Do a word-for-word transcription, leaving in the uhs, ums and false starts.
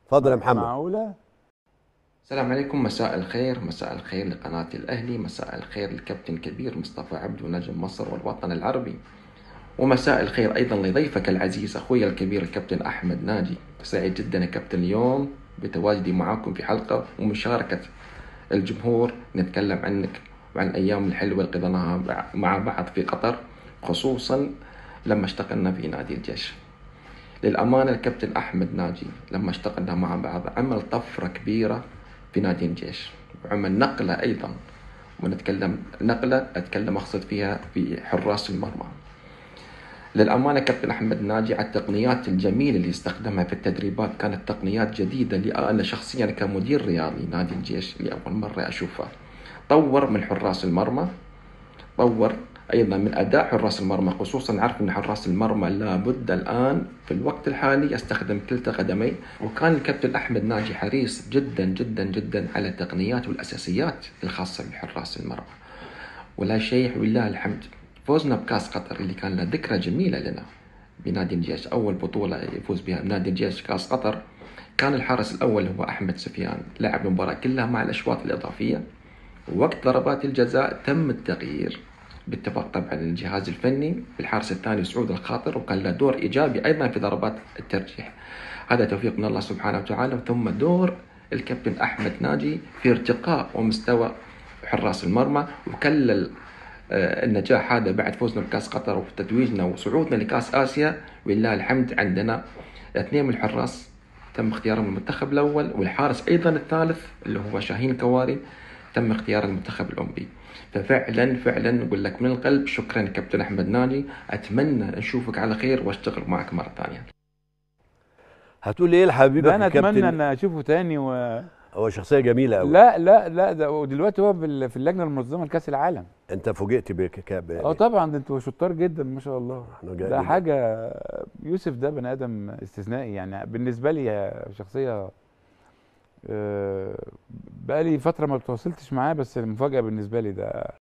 اتفضل يا محمد. معقولة؟ السلام عليكم، مساء الخير. مساء الخير لقناة الأهلي، مساء الخير للكابتن كبير مصطفى عبده نجم مصر والوطن العربي، ومساء الخير أيضا لضيفك العزيز أخوي الكبير الكابتن أحمد ناجي. سعيد جدا يا كابتن اليوم بتواجدي معاكم في حلقة ومشاركة الجمهور نتكلم عنك وعن الأيام الحلوة اللي قضيناها مع بعض في قطر، خصوصا لما اشتغلنا في نادي الجيش. للأمانة الكابتن أحمد ناجي لما اشتغلنا مع بعض عمل طفرة كبيرة في نادي الجيش، وعمل نقلة أيضا، ونتكلم نقلة أتكلم أقصد فيها في حراس المرمى. للأمانة كابتن أحمد ناجي على التقنيات الجميلة اللي استخدمها في التدريبات كانت تقنيات جديدة لي أنا شخصيا كمدير رياضي نادي الجيش لأول مرة أشوفها. طور من حراس المرمى، طور أيضا من أداء حراس المرمى، خصوصا عارف أن حراس المرمى لابد الآن في الوقت الحالي يستخدم كلتا قدمي، وكان الكابتن أحمد ناجي حريص جدا جدا جدا على التقنيات والأساسيات الخاصة بحراس المرمى. ولا شيء ولله الحمد، فوزنا بكاس قطر اللي كان له ذكرى جميلة لنا بنادي الجيش، أول بطولة يفوز بها نادي الجيش كاس قطر. كان الحارس الأول هو أحمد سفيان، لعب المباراة كلها مع الأشواط الإضافية، ووقت ضربات الجزاء تم التغيير باتفاق طبعا الجهاز الفني بالحارس الثاني سعود الخاطر، وكان له دور إيجابي أيضا في ضربات الترجيح. هذا توفيق من الله سبحانه وتعالى، ثم دور الكابتن أحمد ناجي في ارتقاء ومستوى حراس المرمى، وكلل النجاح هذا بعد فوزنا بكاس قطر وتتويجنا وصعودنا لكاس آسيا. ولله الحمد عندنا اثنين من الحراس تم اختيارهم المنتخب الأول، والحارس أيضا الثالث اللي هو شاهين كواري تم اختيار المنتخب الأولمبي. ففعلا فعلا نقول لك من القلب شكرا كابتن أحمد ناجي، أتمنى نشوفك على خير واشتغل معك مرة ثانية. هتقول ايه ده لحبيبك انا اتمنى الكابتن؟ ان اشوفه تاني و... هو شخصيه جميله قوي. لا لا لا، ده ودلوقتي هو في ال- في اللجنه المنظمه لكاس العالم. انت فوجئت بك ك- اه يعني. طبعا، ده انتوا شطار جدا ما شاء الله. احنا جا- ده جا- حاجه. يوسف ده بني ادم استثنائي يعني بالنسبه لي، شخصيه. آه، بقالي فتره ما بتواصلتش معاه، بس المفاجاه بالنسبه لي ده